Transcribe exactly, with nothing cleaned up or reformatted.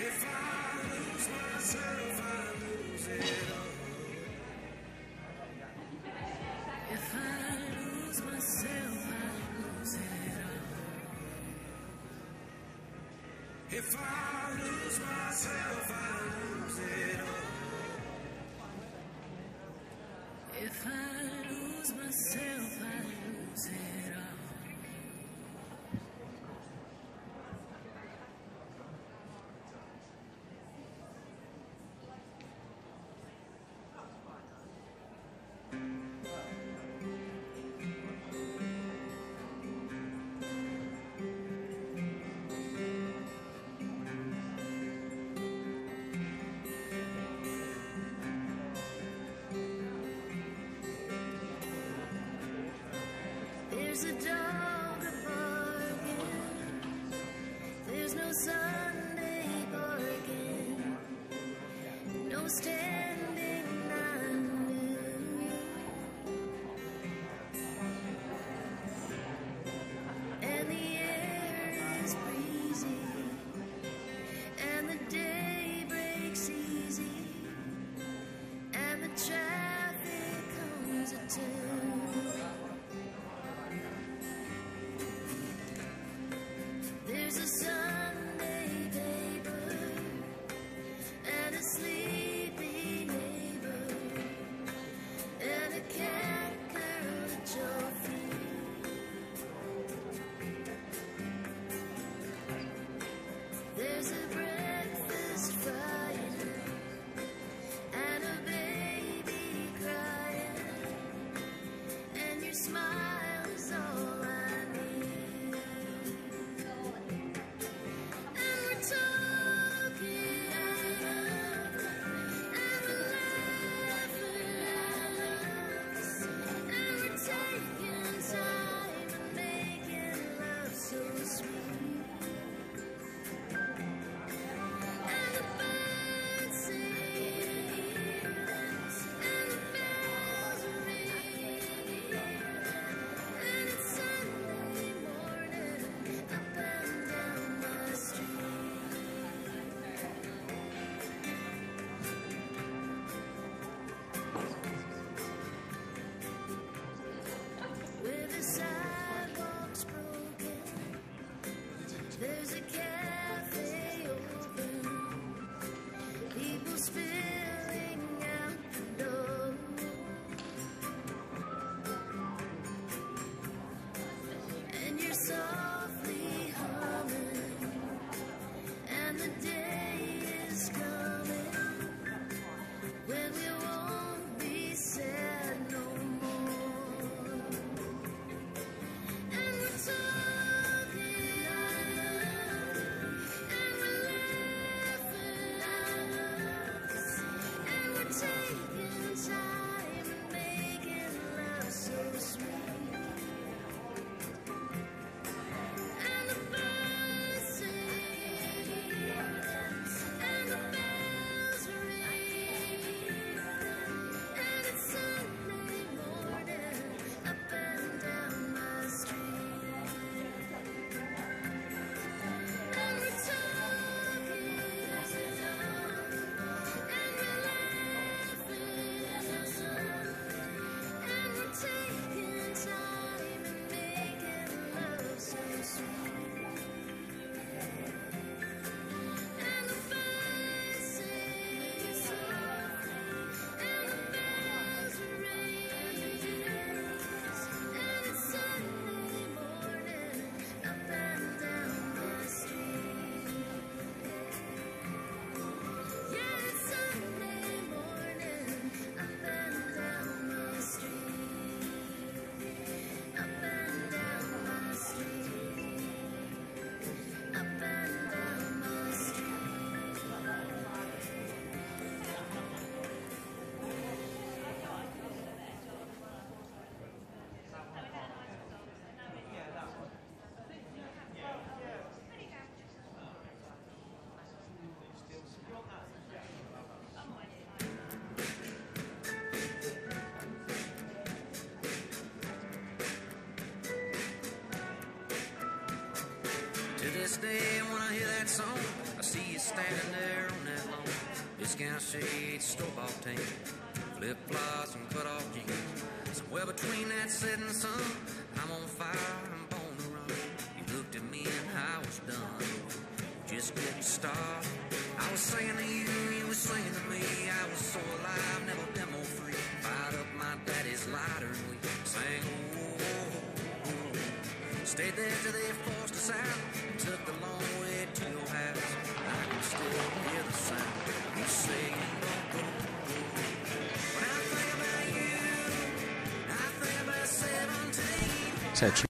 If I lose myself, I lose it all. If I lose myself, I lose it all. If I lose myself, I lose it all. If I lose myself, I lose it all. There's a dog barking, there's no Sunday barking, no standing on you. And the air is breezy, and the day breaks easy, and the traffic comes at two. There's a Sunday paper and a sleepy To this day, when I hear that song, I see you standing there on that lawn. Discount shades, store-bought tan, flip-flops and cut-off jeans. Somewhere between that setting sun, I'm on fire and born to run. You looked at me and I was done, just getting started. I was singing to you, you were singing to me. I was so alive, never been more free. Fired up my daddy's lighter and we sang, oh, oh, oh, oh. Stayed there till they forced us out and took the long way to your house. I can still hear the sound of you saying, oh, oh, oh. When I think about you, I think about seventeen. 在去